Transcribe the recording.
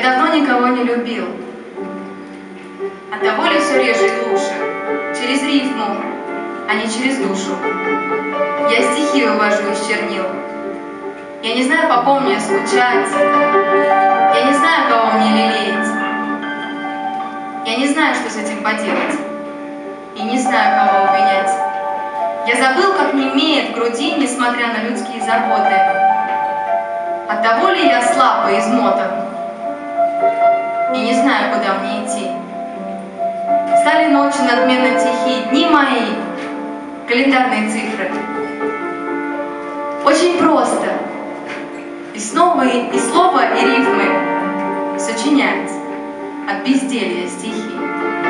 давно никого не любил. Оттого ли все реже и лучше? Через рифму, а не через душу. Я стихи вывожу из чернил. Я не знаю, по ком мне скучать. Я не знаю, кого мне лелеять. Я не знаю, что с этим поделать. И не знаю, кого обвинять. Я забыл, как немеет в груди, несмотря на людские заботы. Оттого ли я слаб и измотан? И не знаю, куда мне идти. Стали ночи надменно тихие, дни мои, календарные цифры. Очень просто. И снова и слово, и рифмы сочинять от безделья стихи.